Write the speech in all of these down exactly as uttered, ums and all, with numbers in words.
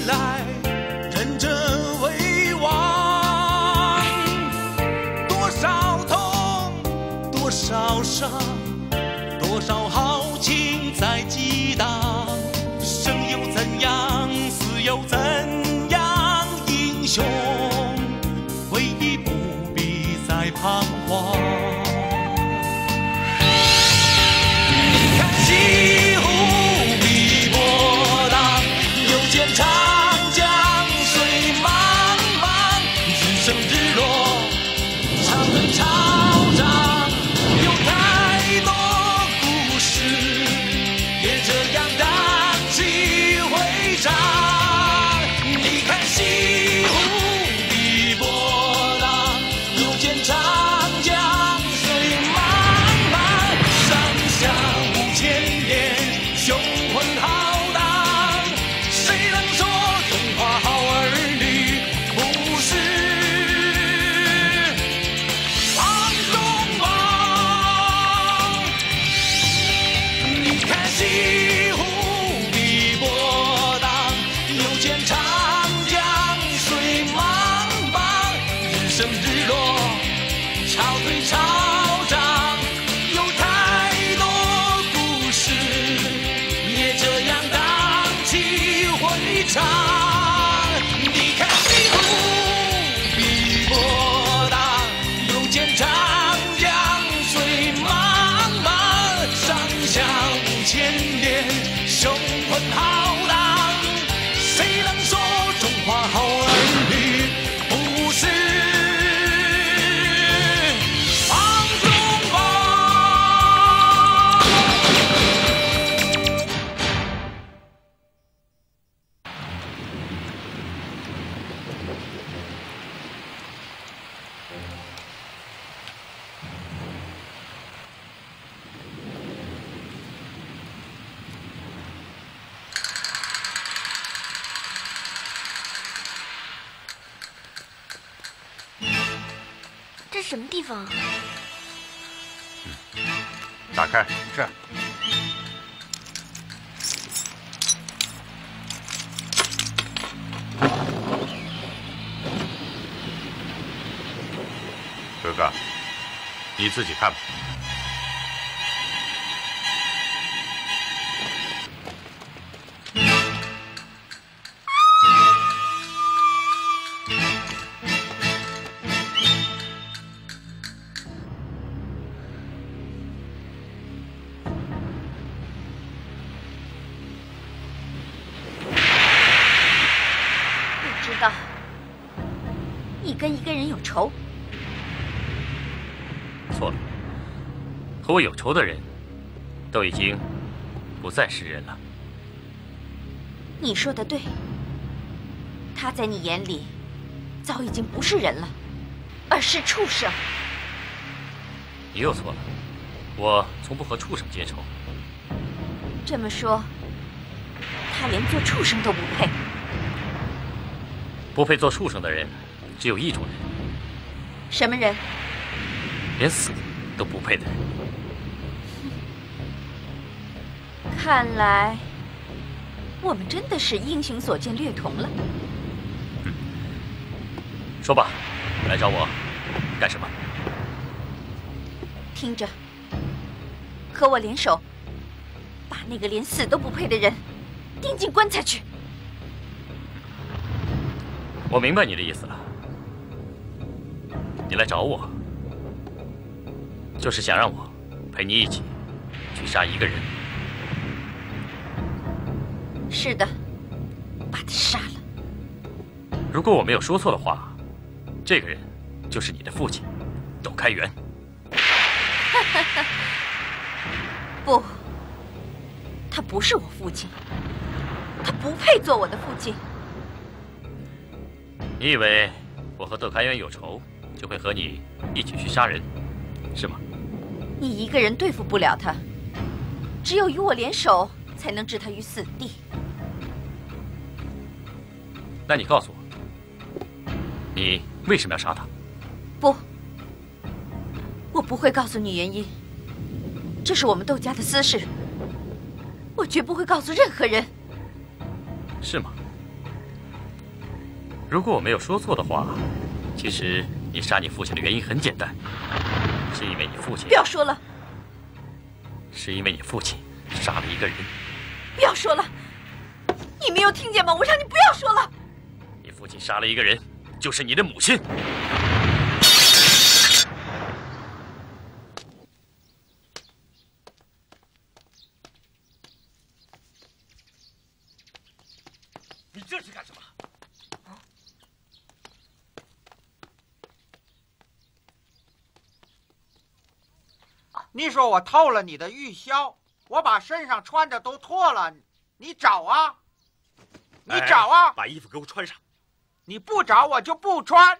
来，忍者为王。多少痛，多少伤，多少豪情在激荡。生又怎样，死又怎样，英雄回忆不必再彷徨。你看西湖碧波浪，又见长江水茫茫。日升日落，潮退潮涨，有太多故事，也这样荡气回肠。你看西湖碧波浪，又见长江水茫茫。上下五千年，雄浑浩荡，谁能说中华好儿女不是王中王？你看西湖碧波荡，又见长江水茫茫。日升日落，潮退潮涨，有太多故事，也这样荡气回肠。你看西湖碧波荡，又见长江水茫茫。上下五千年，雄浑浩荡，谁能说中华好儿女不是王中王？ 这是什么地方啊？ 打开。 是。 哥哥，你自己看吧。 我知道，你跟一个人有仇。 错了，和我有仇的人，都已经不再是人了。 你说的对，他在你眼里早已经不是人了，而是畜生。 你又错了，我从不和畜生结仇。 这么说，他连做畜生都不配。 不配做畜生的人，只有一种人， 什么人？ 连死都不配的人。 看来我们真的是英雄所见略同了。 嗯，说吧，来找我干什么？ 听着，和我联手，把那个连死都不配的人钉进棺材去。 我明白你的意思了，你来找我，就是想让我陪你一起去杀一个人。 是的，把他杀了。 如果我没有说错的话，这个人就是你的父亲，窦开元。 不，他不是我父亲，他不配做我的父亲。 你以为我和窦开元有仇，就会和你一起去杀人，是吗？ 你一个人对付不了他，只有与我联手，才能置他于死地。 那你告诉我，你为什么要杀他？ 不，我不会告诉你原因，这是我们窦家的私事，我绝不会告诉任何人。 是吗？ 如果我没有说错的话，其实你杀你父亲的原因很简单，是因为你父亲…… 不要说了， 是因为你父亲杀了一个人。 不要说了，你没有听见吗？我让你不要说了。 你父亲杀了一个人，就是你的母亲。你这是干什么？ 你说我偷了你的玉箫，我把身上穿的都脱了，你找啊？你找啊！ 哎、把衣服给我穿上。 你不找我就不穿。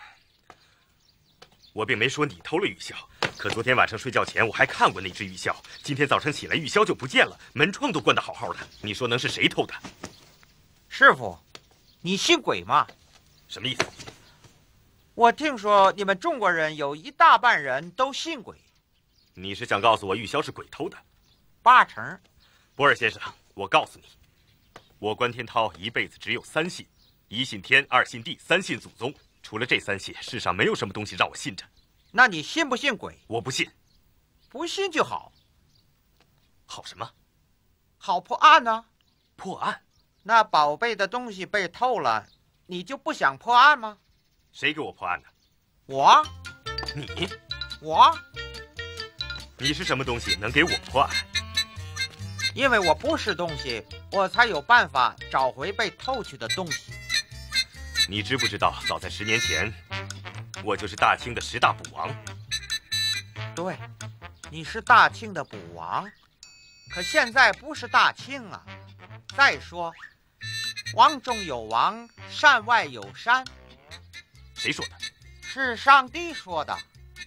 我并没说你偷了玉箫，可昨天晚上睡觉前我还看过那只玉箫，今天早上起来玉箫就不见了，门窗都关得好好的。你说能是谁偷的？ 师傅，你信鬼吗？ 什么意思？ 我听说你们中国人有一大半人都信鬼。 你是想告诉我玉箫是鬼偷的？ 八成。 博尔先生，我告诉你，我关天涛一辈子只有三信：一信天，二信地，三信祖宗。除了这三信，世上没有什么东西让我信着。 那你信不信鬼？ 我不信。 不信就好。 好什么？ 好破案呢、啊？ 破案？ 那宝贝的东西被偷了，你就不想破案吗？ 谁给我破案的？ 我。 你？ 我。 你是什么东西能给我破案？ 因为我不是东西，我才有办法找回被偷去的东西。 你知不知道，早在十年前，我就是大清的十大捕王。 对，你是大清的捕王，可现在不是大清啊。再说，王中有王，山外有山。 谁说的？ 是上帝说的。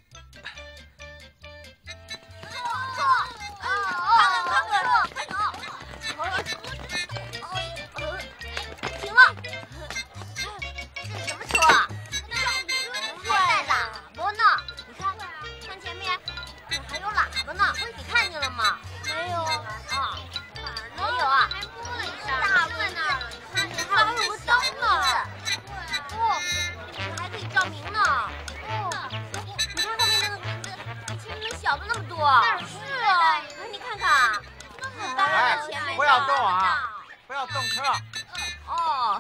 不要动啊！不要动车。 哦。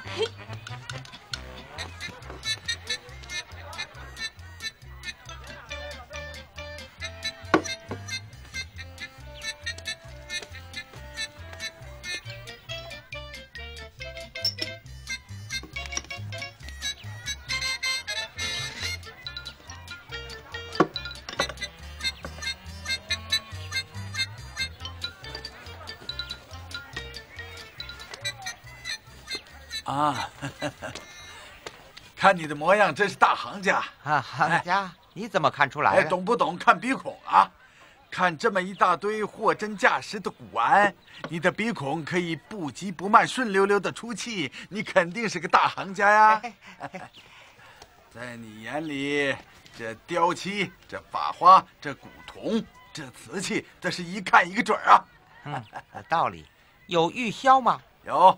啊，呵呵，看你的模样，真是大行家啊！行家，你怎么看出来的？ 哎，懂不懂看鼻孔啊？看这么一大堆货真价实的古玩，你的鼻孔可以不急不慢、顺溜溜的出气，你肯定是个大行家呀！在你眼里，这雕漆、这法花、这古铜、这瓷器，这是一看一个准啊！ 嗯，有道理。有玉箫吗？ 有。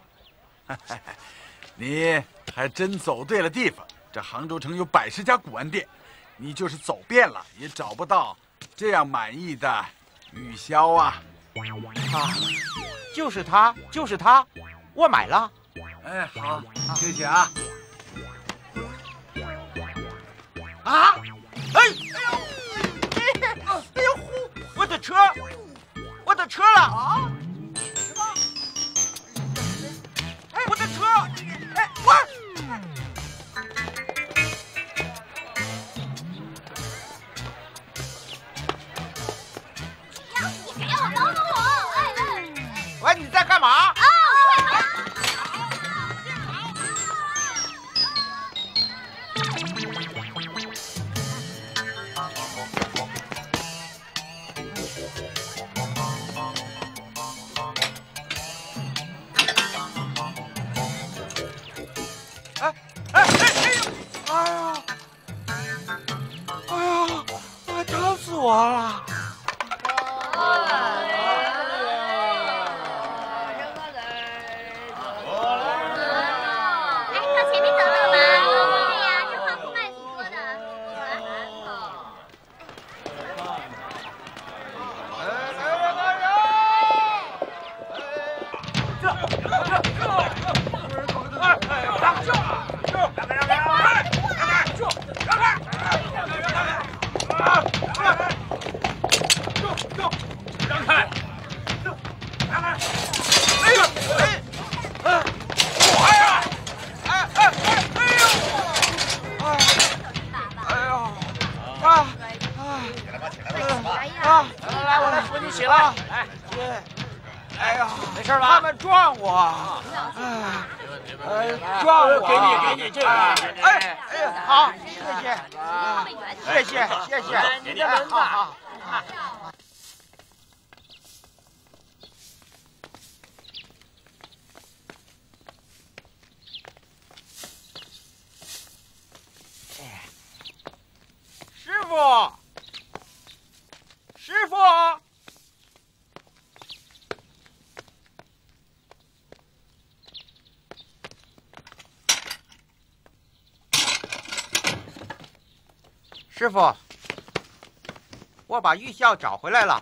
你还真走对了地方。这杭州城有百十家古玩店，你就是走遍了也找不到这样满意的玉箫啊！ 啊，就是它，就是它，我买了。 哎，好，谢谢啊。 啊！哎，哎呦，哎呦呼！我的车，我的车了啊！什么？哎，我的车！哎，我。喂，你在干嘛？啊，哎哎哎哎呦！哎呀！哎呀！哎，疼死我了！ 啊！哎， 撞我！给你，给你这个。 哎哎，好，谢谢，谢谢，谢谢， 你的门吧。 师傅，师傅。师傅，我把玉箫找回来了。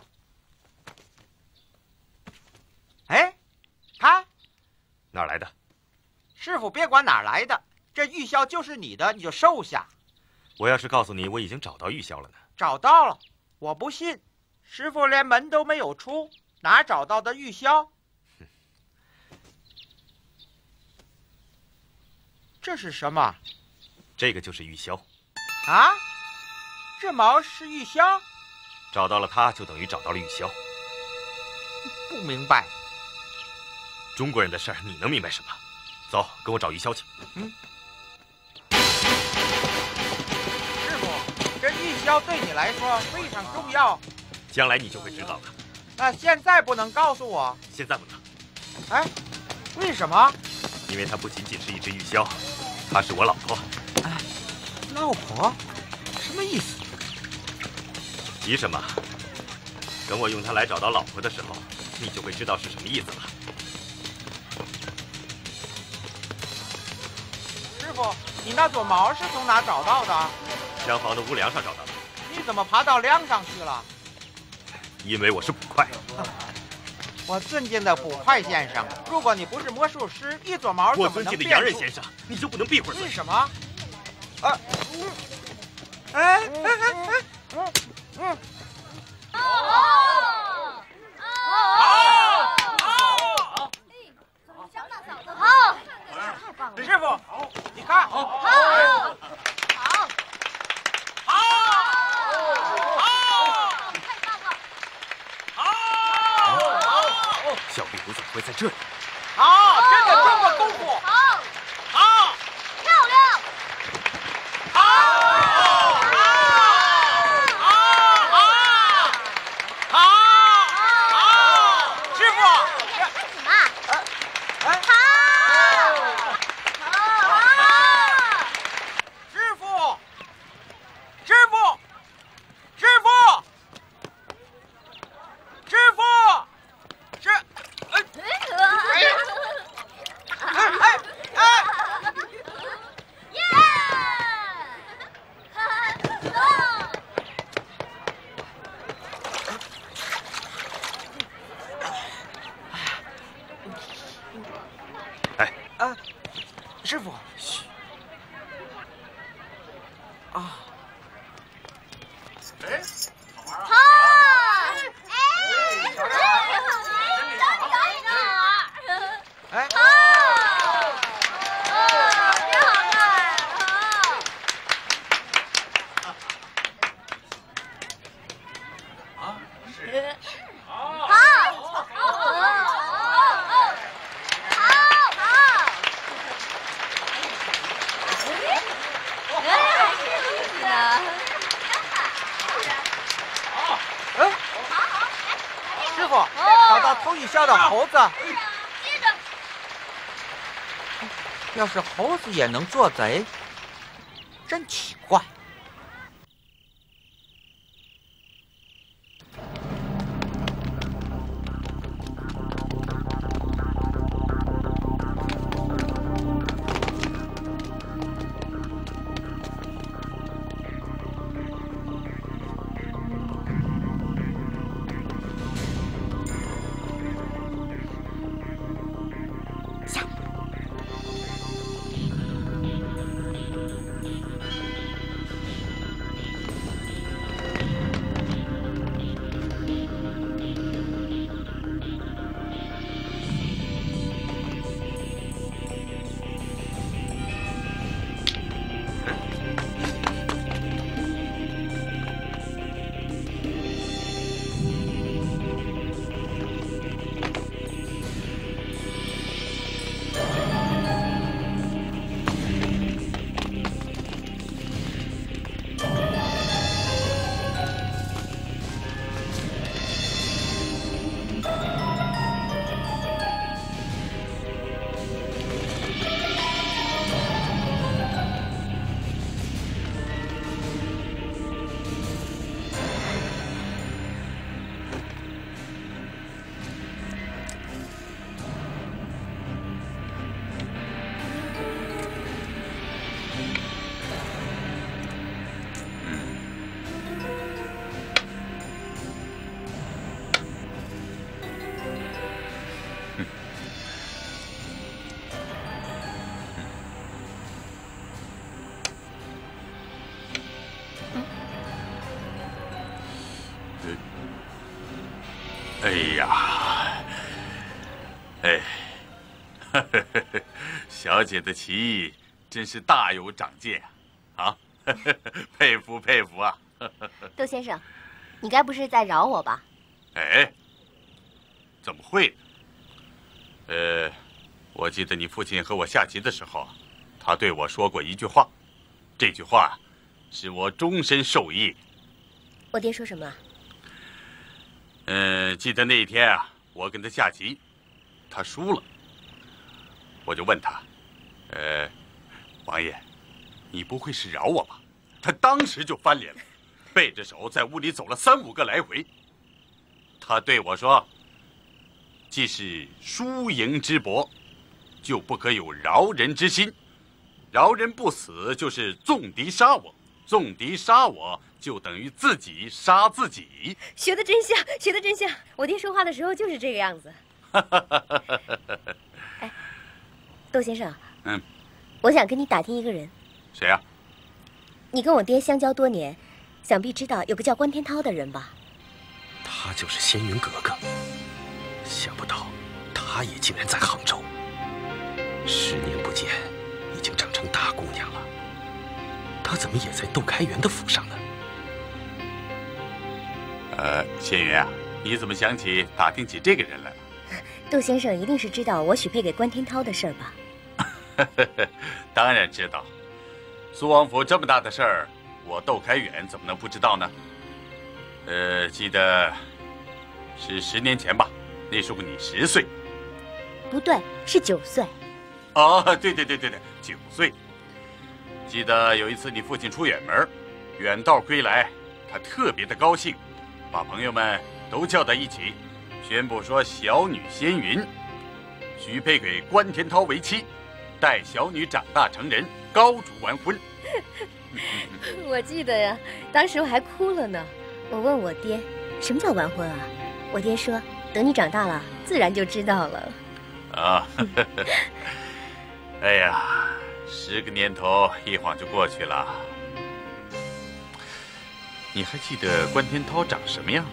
哎，看， 哪儿来的？ 师傅别管哪儿来的，这玉箫就是你的，你就收下。 我要是告诉你我已经找到玉箫了呢？ 找到了，我不信。师傅连门都没有出，哪找到的玉箫？这是什么？ 这个就是玉箫。 啊？这毛是玉箫？ 找到了它，就等于找到了玉箫。 不明白。 中国人的事儿，你能明白什么？走，跟我找玉箫去。 嗯。师傅，这玉箫对你来说非常重要。 将来你就会知道了。 那现在不能告诉我？ 现在不能。 哎，为什么？ 因为它不仅仅是一只玉箫，她是我老婆。 哎，老婆？什么意思？ 急什么？等我用它来找到老婆的时候，你就会知道是什么意思了。 师傅，你那撮毛是从哪找到的？ 厢房的屋梁上找到的。 你怎么爬到梁上去了？ 因为我是捕快。 我尊敬的捕快先生，如果你不是魔术师，一撮毛怎么能变出？ 我尊敬的洋人先生，你就不能闭会儿嘴？ 为什么？啊，嗯，哎哎哎哎，嗯嗯。好，好，好，好，太棒了！师傅，你看，好，好，好，好，好，太棒了！好， 小壁虎怎么会在这里？ 好，真的中国功夫！好，好，漂亮！好，好，好，好，好，师傅， 干什么？ 哎， 好，好， 师傅，师傅，师傅，师傅，师，哎，哎呀，哎哎哎！ 耶！ 哎， 啊，师傅，嘘，啊， 哎， 好，哎，这个好， 哎， 好，哦，真好看，好。 啊，是。 好，好，好，好，好，哎，还是有意思的。 嗯，师傅，找到偷玉箫的猴子。 接着， 要是猴子也能做贼，真奇怪。 呀，哎，小姐的棋艺真是大有长进啊！啊，佩服佩服啊！ 窦先生，你该不是在饶我吧？ 哎，怎么会呢？呃，我记得你父亲和我下棋的时候，他对我说过一句话，这句话是我终身受益。 我爹说什么了？ 嗯，记得那一天啊，我跟他下棋，他输了，我就问他，呃，王爷，你不会是饶我吧？他当时就翻脸了，背着手在屋里走了三五个来回。他对我说：“既是输赢之搏，就不可有饶人之心。饶人不死，就是纵敌杀我；纵敌杀我，就等于自己杀自己。” 学的真像，学的真像。我爹说话的时候就是这个样子。哎，窦先生， 嗯， 我想跟你打听一个人。 谁呀？ 你跟我爹相交多年，想必知道有个叫关天涛的人吧？ 她就是仙云格格，想不到她也竟然在杭州。十年不见，已经长成大姑娘了。她怎么也在窦开元的府上呢？ 呃，仙云啊，你怎么想起打听起这个人来了？ 窦先生一定是知道我许配给关天涛的事儿吧？ 当然知道，苏王府这么大的事儿，我窦开远怎么能不知道呢？呃，记得是十年前吧，那时候你十岁。 不对，是九岁。 哦，对对对对对，九岁。记得有一次你父亲出远门，远道归来，他特别的高兴，把朋友们都叫在一起，宣布说小女仙云许配给关天涛为妻，待小女长大成人，高烛完婚。 我记得呀，当时我还哭了呢。我问我爹，什么叫完婚啊？我爹说，等你长大了，自然就知道了。 啊，哎呀，十个年头一晃就过去了。你还记得关天涛长什么样？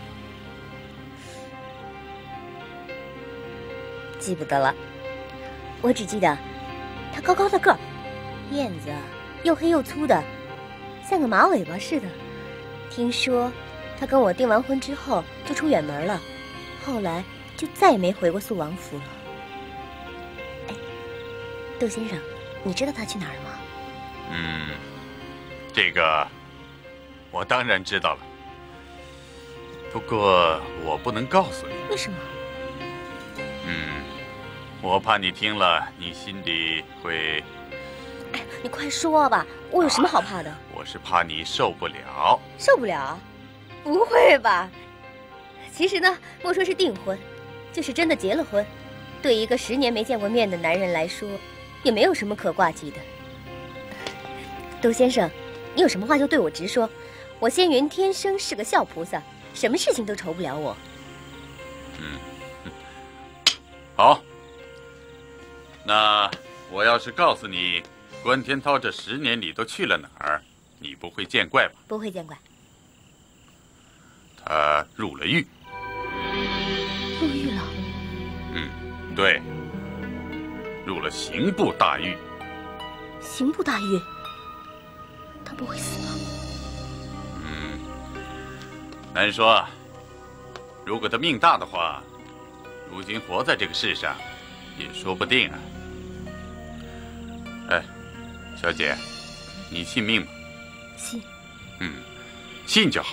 记不得了，我只记得他高高的个儿，辫子又黑又粗的，像个马尾巴似的。听说他跟我订完婚之后就出远门了，后来就再也没回过肃王府了。哎，窦先生，你知道他去哪儿了吗？ 嗯，这个我当然知道了，不过我不能告诉你。 为什么？ 嗯，我怕你听了，你心里会…… 哎，你快说吧，我有什么好怕的？啊， 我是怕你受不了。 受不了？不会吧？其实呢，莫说是订婚，就是真的结了婚，对一个十年没见过面的男人来说，也没有什么可挂记的。窦先生，你有什么话就对我直说，我仙云天生是个笑菩萨，什么事情都愁不了我。 嗯，好。那我要是告诉你，关天涛这十年里都去了哪儿，你不会见怪吧？ 不会见怪。 他入了狱。 入狱了？ 嗯，对，入了刑部大狱。 刑部大狱？他不会死吧？ 嗯，难说。如果他命大的话，如今活在这个世上，也说不定啊。哎，小姐，你信命吗？ 信。 嗯，信就好。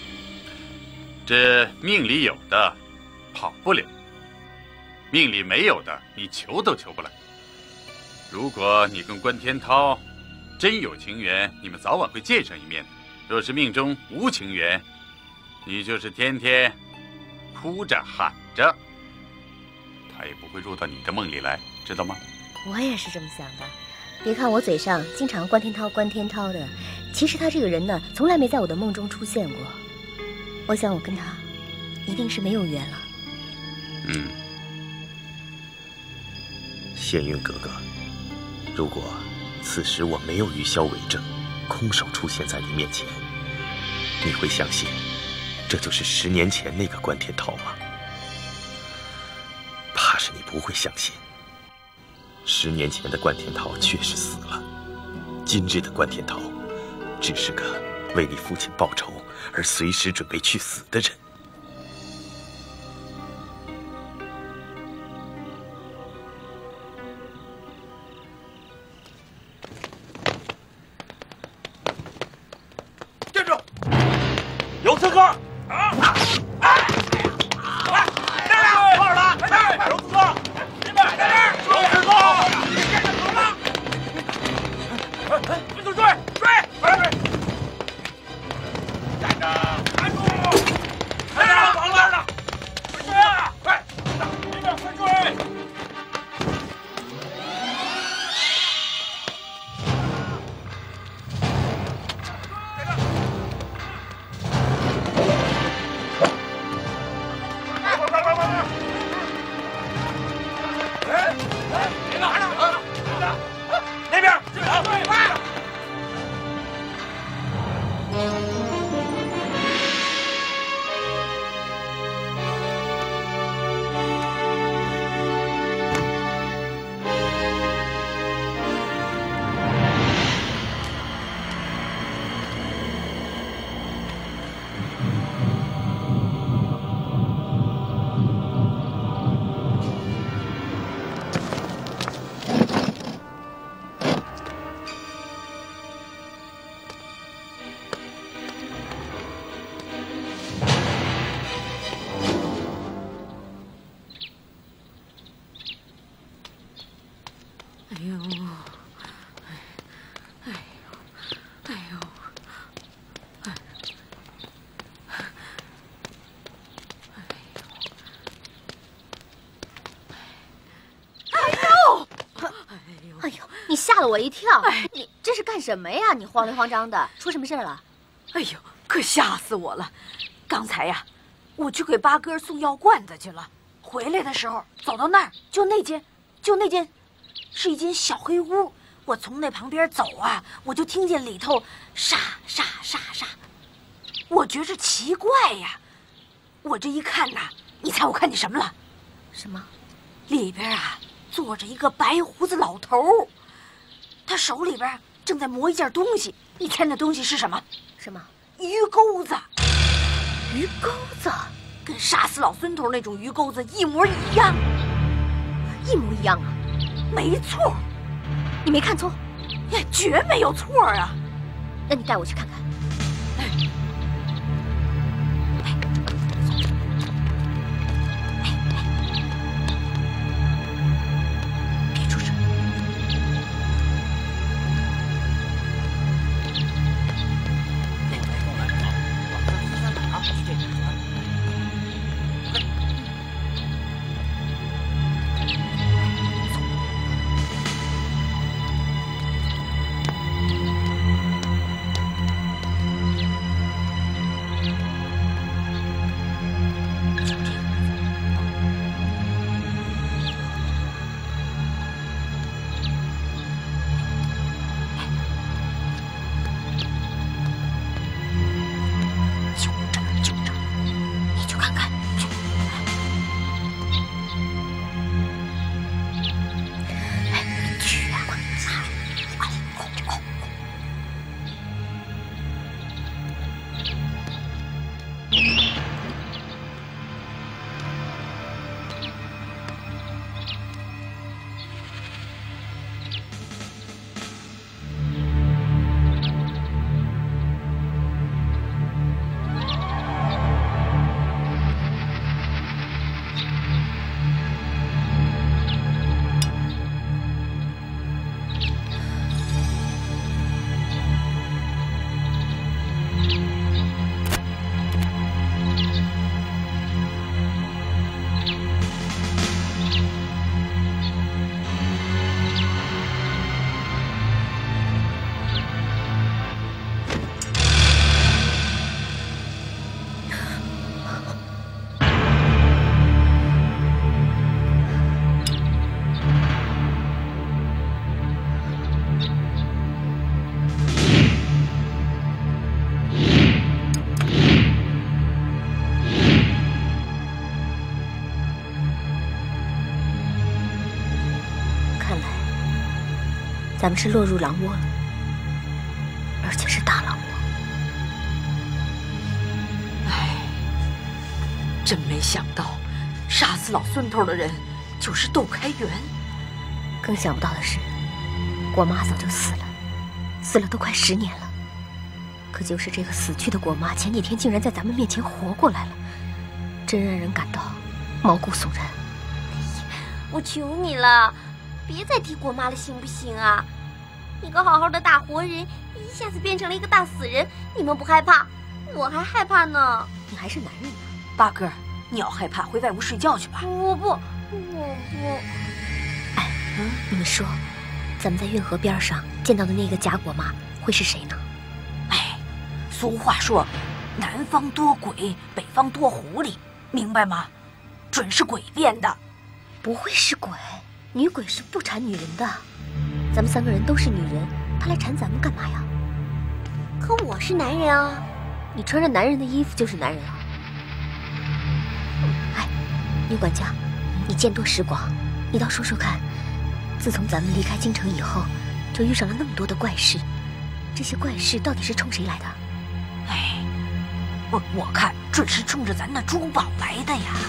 这命里有的，跑不了；命里没有的，你求都求不来。如果你跟关天涛真有情缘，你们早晚会见上一面的；若是命中无情缘，你就是天天哭着喊着，他也不会入到你的梦里来，知道吗？ 我也是这么想的。别看我嘴上经常关天涛关天涛的，其实他这个人呢，从来没在我的梦中出现过。我想我跟他一定是没有缘了。 嗯， 仙云格格，如果此时我没有于萧为证，空手出现在你面前，你会相信这就是十年前那个关天涛吗？ 不会相信。十年前的关天涛确实死了，今日的关天涛，只是个为你父亲报仇而随时准备去死的人。 站住！有刺客！啊！哎！来，这儿，快点的，快点！有刺客！你们在这儿！有刺客！你站着走了！哎，分组追，追！快点追！站着，站住！站着，往哪儿呢？快追啊！快！你们快追！那边，快！ 哎呦，哎呦，哎呦，哎， 哎呦，哎呦，你吓了我一跳！哎，你这是干什么呀？你慌里慌张的，出什么事了？ 哎呦，可吓死我了！刚才呀，我去给八哥送药罐子去了，回来的时候走到那儿，就那间，就那间。是一间小黑屋，我从那旁边走啊，我就听见里头沙沙沙沙，我觉着奇怪呀。我这一看呐，你猜我看见什么了？ 什么？ 里边啊坐着一个白胡子老头，他手里边正在磨一件东西。你猜那东西是什么？ 什么？ 鱼钩子。 鱼钩子， 跟杀死老孙头那种鱼钩子一模一样， 一模一样啊！ 没错， 你没看错， 呀，绝没有错啊！ 那你带我去看看。 哎，哎，别出声。 咱们是落入狼窝了，而且是大狼窝。 唉，真没想到，杀死老孙头的人就是窦开元。 更想不到的是，果妈早就死了，死了都快十年了。可就是这个死去的果妈，前几天竟然在咱们面前活过来了，真让人感到毛骨悚然。 我求你了，别再提果妈了，行不行啊？一个好好的大活人，一下子变成了一个大死人，你们不害怕，我还害怕呢。 你还是男人呢， 八哥，你要害怕回外屋睡觉去吧。 我不，我不。 哎，嗯，你们说，咱们在运河边上见到的那个假果妈会是谁呢？ 哎，俗话说，南方多鬼，北方多狐狸，明白吗？准是鬼变的。 不会是鬼，女鬼是不缠女人的。咱们三个人都是女人，她来缠咱们干嘛呀？ 可我是男人啊， 你穿着男人的衣服就是男人啊。哎，女管家，你见多识广，你倒说说看，自从咱们离开京城以后，就遇上了那么多的怪事，这些怪事到底是冲谁来的？ 哎，我我看准是冲着咱那珠宝来的呀。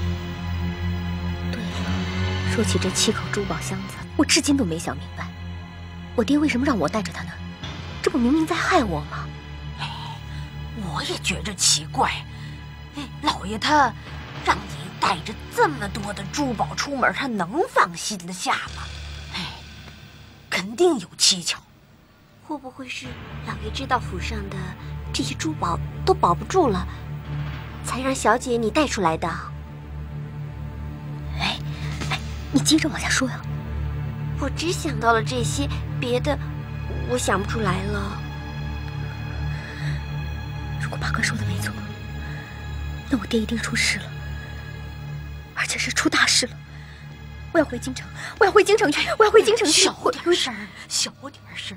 说起这七口珠宝箱子，我至今都没想明白，我爹为什么让我带着它呢？这不明明在害我吗？ 哎，我也觉着奇怪。哎，老爷他让你带着这么多的珠宝出门，他能放心得下吗？哎，肯定有蹊跷。 会不会是老爷知道府上的这些珠宝都保不住了，才让小姐你带出来的？ 你接着往下说呀。 我只想到了这些，别的我想不出来了。 如果八哥说的没错，那我爹一定出事了，而且是出大事了。我要回京城，我要回京城去，我要回京城去。 小点声，小点声。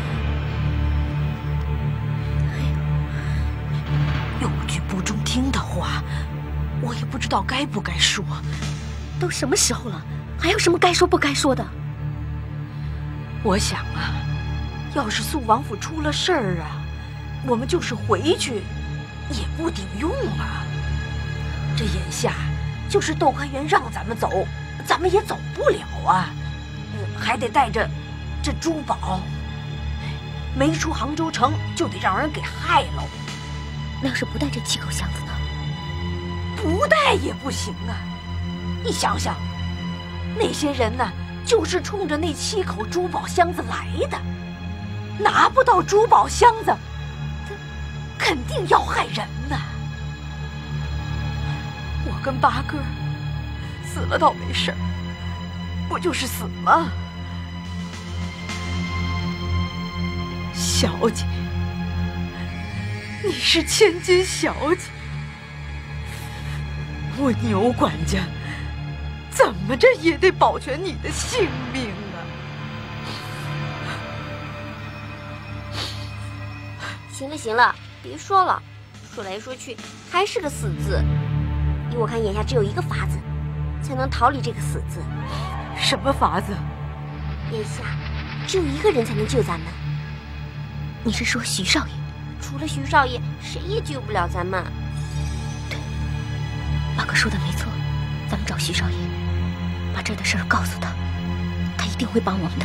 哎呀，有句不中听的话，我也不知道该不该说。 都什么时候了，还有什么该说不该说的？ 我想啊，要是肃王府出了事儿啊，我们就是回去也不顶用啊。这眼下就是窦开元让咱们走，咱们也走不了啊，呃、还得带着这珠宝，没出杭州城就得让人给害了。 那要是不带这七口箱子呢？ 不带也不行啊。你想想，那些人呢，就是冲着那七口珠宝箱子来的，拿不到珠宝箱子，肯定要害人呐。我跟八哥死了倒没事儿，不就是死吗？小姐，你是千金小姐，我牛管家怎么着也得保全你的性命啊！ 行了行了，别说了，说来说去还是个死字。依我看，眼下只有一个法子，才能逃离这个死字。 什么法子？ 眼下只有一个人才能救咱们。 你是说徐少爷？ 除了徐少爷，谁也救不了咱们。 对，八哥说的没错，咱们找徐少爷。把这儿的事儿告诉他，他一定会帮我们的。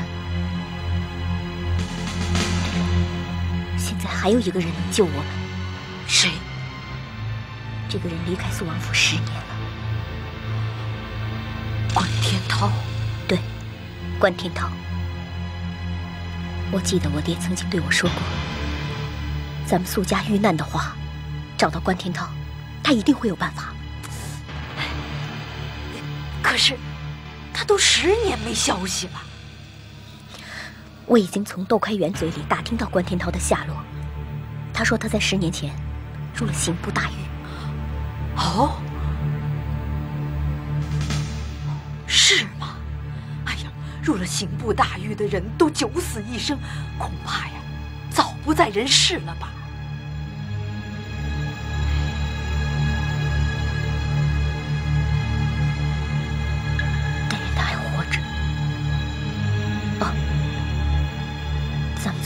对了，现在还有一个人能救我们。 谁？ 这个人离开肃王府十年了。 关天涛。 对，关天涛。我记得我爹曾经对我说过，咱们肃家遇难的话，找到关天涛，他一定会有办法。 可是他都十年没消息了。 我已经从窦开元嘴里打听到关天涛的下落，他说他在十年前入了刑部大狱。 哦，是吗？哎呀，入了刑部大狱的人都九死一生，恐怕呀早不在人世了吧。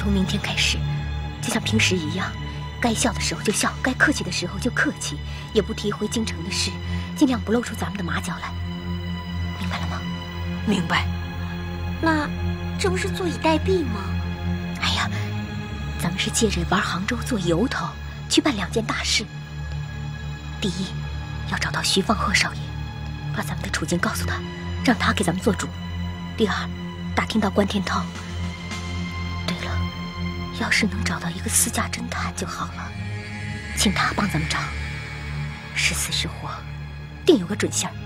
从明天开始，就像平时一样，该笑的时候就笑，该客气的时候就客气，也不提回京城的事，尽量不露出咱们的马脚来，明白了吗？ 明白。 那这不是坐以待毙吗？ 哎呀，咱们是借着玩杭州做由头，去办两件大事。第一，要找到徐放鹤少爷，把咱们的处境告诉他，让他给咱们做主。第二，打听到关天涛。对了，要是能找到一个私家侦探就好了，请他帮咱们找，是死是活，定有个准信儿。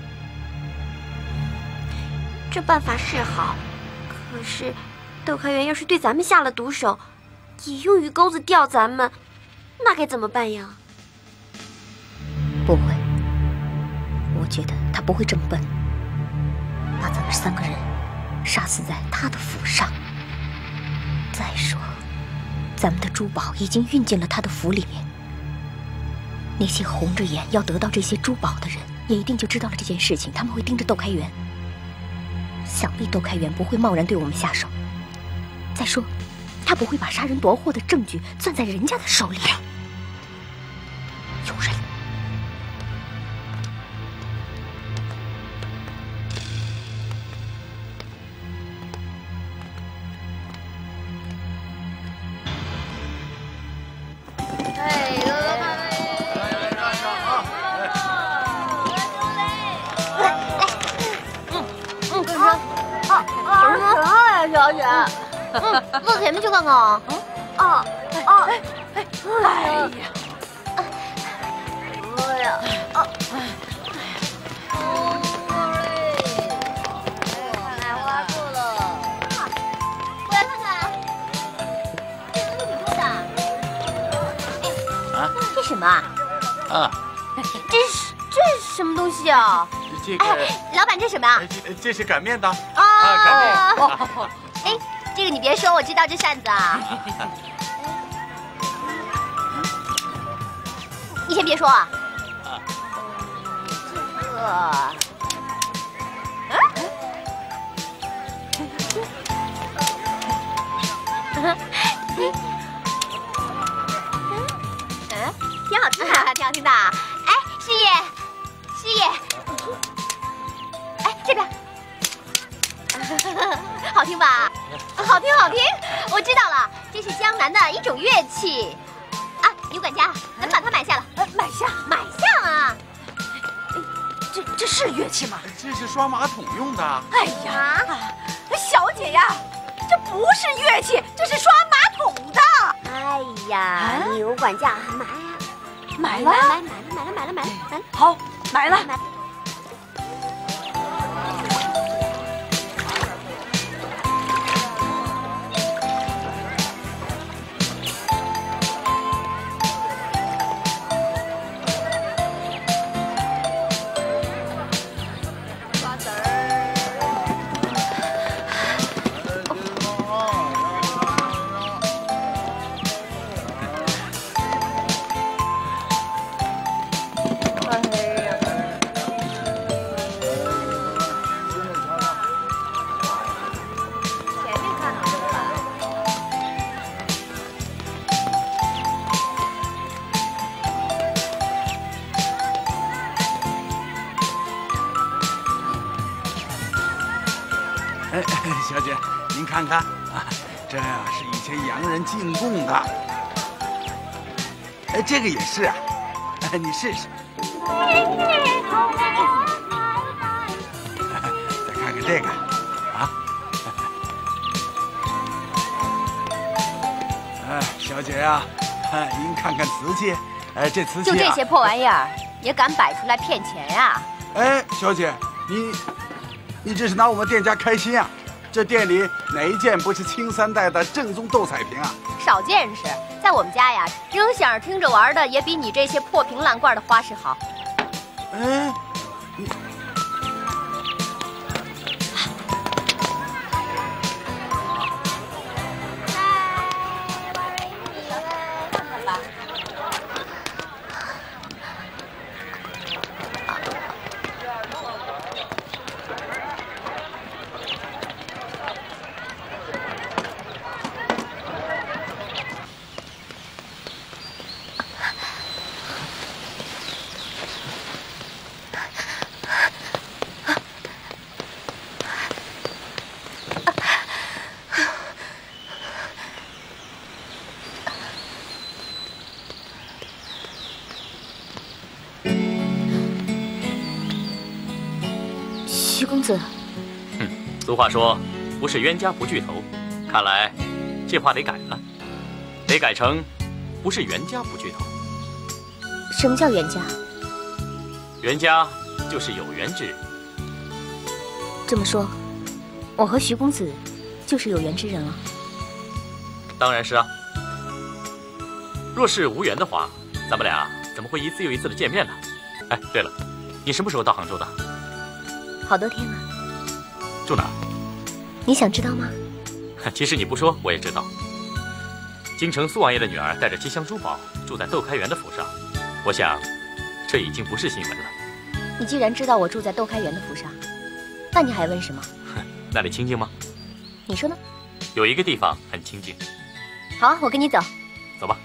这办法是好，可是窦开元要是对咱们下了毒手，也用鱼钩子钓咱们，那该怎么办呀？ 不会，我觉得他不会这么笨，把咱们三个人杀死在他的府上。再说，咱们的珠宝已经运进了他的府里面，那些红着眼要得到这些珠宝的人，也一定就知道了这件事情，他们会盯着窦开元。想必窦开元不会贸然对我们下手。再说，他不会把杀人夺货的证据攥在人家的手里啊！有人。 小姐，嗯，坐前面去看看啊。啊啊！哎哎哎呀！哎呀！啊！哦，奶花错了。过来看看，这东西挺多的。 啊？这什么啊？ 啊！ 这是这是什么东西啊？ 这个， 哎，老板，这是什么啊？ 这这是擀面的。 啊， 擀面。 哎，这个你别说，我知道这扇子啊。你先别说啊。这个，嗯，嗯，挺好听的，挺好听的。哎，师爷，师爷，哎，这边。好听吧？好听，好听！我知道了，这是江南的一种乐器。啊，女管家，咱们把它买下了。 呃，买下， 买下啊！ 这这是乐器吗？ 这是刷马桶用的。 哎呀，小姐呀，这不是乐器，这是刷马桶的。 哎呀，牛管家，买呀， 买了， 买买买了，买了，买了，买了，买了。 好，买了。 买。 哎，小姐，您看看啊，这是以前洋人进贡的。哎，这个也是啊，哎，你试试。再看看这个，啊，哎，小姐呀，哎，您看看瓷器，哎，这瓷器啊， 就这些破玩意儿也敢摆出来骗钱呀？ 哎，小姐，你。你这是拿我们店家开心啊！这店里哪一件不是清三代的正宗斗彩瓶啊？ 少见识，在我们家呀，扔响儿听着玩的也比你这些破瓶烂罐的花式好。 哎，你。 次了。 哼，俗话说不是冤家不聚头，看来这话得改了，得改成不是冤家不聚头。 什么叫冤家？ 冤家就是有缘之人。 这么说，我和徐公子就是有缘之人了。 当然是啊。若是无缘的话，咱们俩怎么会一次又一次的见面呢？哎，对了，你什么时候到杭州的？ 好多天了。 住哪儿？ 你想知道吗？ 其实你不说我也知道。京城苏王爷的女儿带着吉祥珠宝住在窦开元的府上，我想这已经不是新闻了。 你既然知道我住在窦开元的府上，那你还问什么？ 那里清静吗？ 你说呢？ 有一个地方很清静。 好啊，我跟你走。 走吧。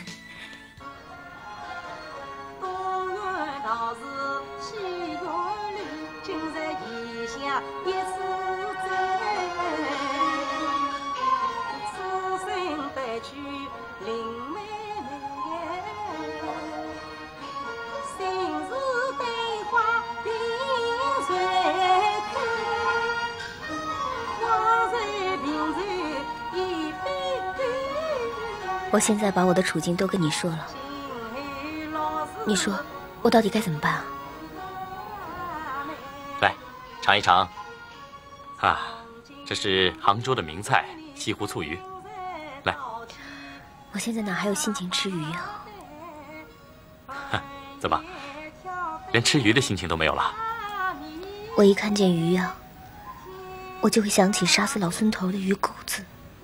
我现在把我的处境都跟你说了，你说我到底该怎么办啊？ 来，尝一尝。啊，这是杭州的名菜西湖醋鱼。来， 我现在哪还有心情吃鱼啊？ 哼，怎么，连吃鱼的心情都没有了？ 我一看见鱼啊，我就会想起杀死老孙头的鱼钩子。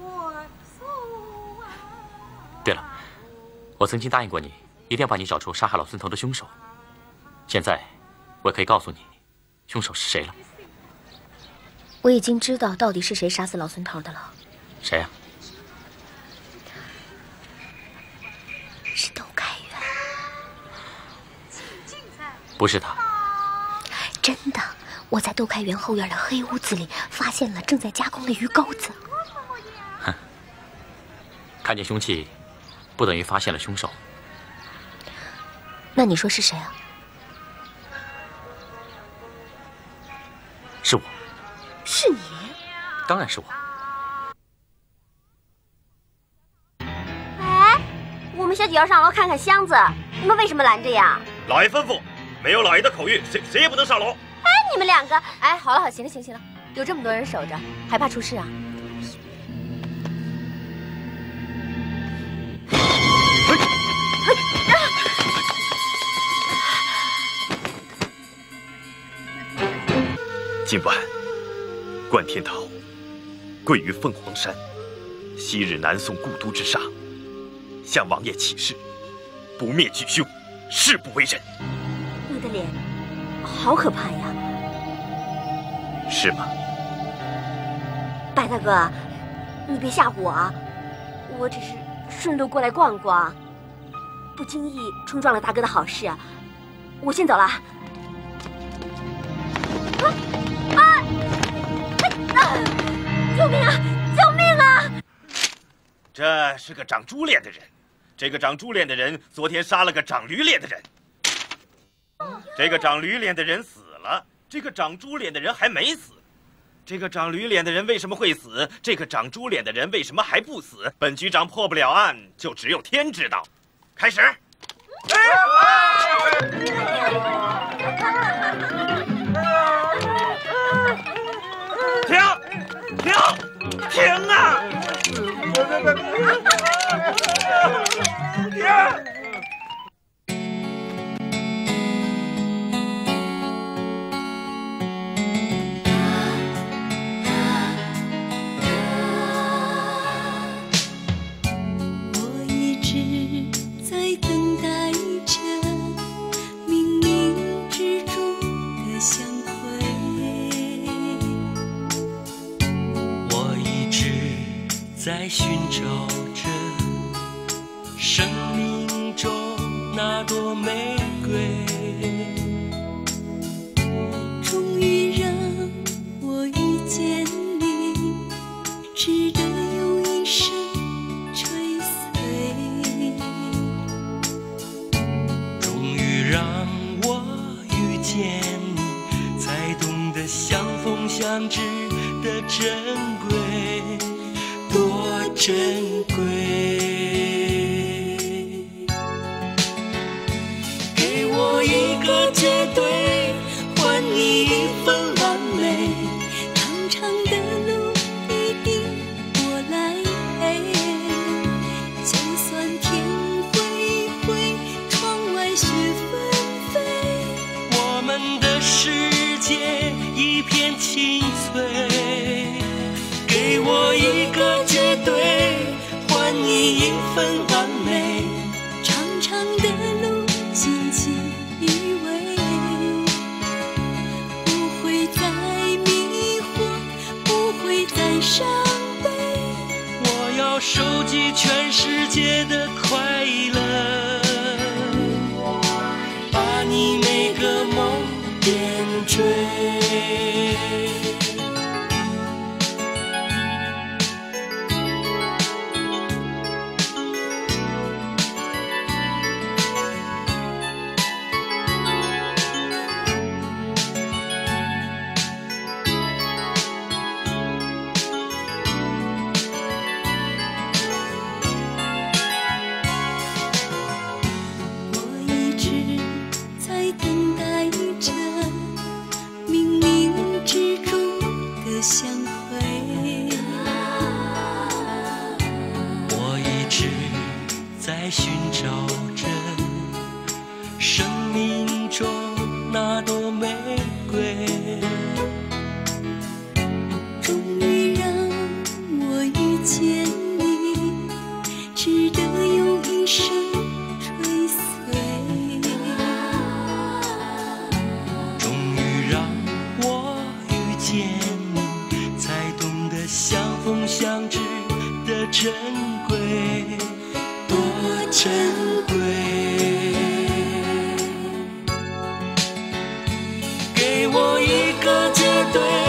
对了，我曾经答应过你，一定要帮你找出杀害老孙头的凶手。现在，我也可以告诉你，凶手是谁了。 我已经知道到底是谁杀死老孙头的了。 谁呀？ 是窦开元。 不是他。 真的，我在窦开元后院的黑屋子里发现了正在加工的鱼钩子。 哼，看见凶器，不等于发现了凶手。 那你说是谁啊？ 是我。 是你？ 当然是我。 哎，我们小姐要上楼看看箱子，你们为什么拦着呀？ 老爷吩咐，没有老爷的口谕，谁谁也不能上楼。 哎，你们两个， 哎，好了好，行了行了行了，有这么多人守着，还怕出事啊？ 今晚，冠天涛跪于凤凰山，昔日南宋故都之上，向王爷起誓，不灭举凶，誓不为人。 你的脸好可怕呀！ 是吗？ 白大哥，你别吓唬我啊！我只是顺路过来逛逛，不经意冲撞了大哥的好事，我先走了。啊！啊！救命啊！救命啊！ 这是个长猪脸的人，这个长猪脸的人昨天杀了个长驴脸的人，这个长驴脸的人死了，这个长猪脸的人还没死。这个长驴脸的人为什么会死？这个长猪脸的人为什么还不死？本局长破不了案，就只有天知道。开始。停！停！停啊！停！ 我一直在等待着冥冥之中的相会， 我一直在寻找着生命中那朵玫瑰， 终于让我遇见你，值得用一生追随。 终于让我遇见你，才懂得相逢珍贵，多珍贵。给我一个绝对，换你一份完美。 长长的路一定我来陪，就算天灰灰，窗外雪纷飞， 我们的世界一片青翠。给我一个绝对，换你一份完美。 长长的路紧紧依偎，不会再迷惑，不会再伤悲。 我要收集全世界的快乐，把你每个梦点缀。 相会， 我一直在寻找着生命中那朵玫瑰， 终于让我遇见你，值得用一生追随。 终于让我遇见你，才懂得相逢相知的珍贵，多珍贵。给我一个绝对，